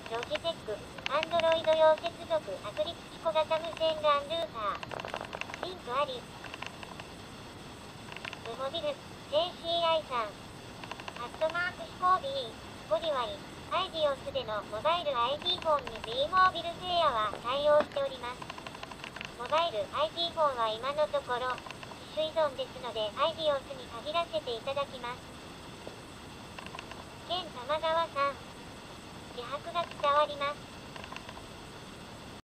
ロジテック、Android 用接続アプリ付き小型無線 LAN ルーター。リンクあり。ムモビル、JCI さん。@飛行 B、Spotify、iDios でのモバイル IT フォンに B モービルセイヤは対応しております。モバイル IT フォンは今のところ、機種依存ですので iDios に限らせていただきます。県玉川さん。自白が伝わります。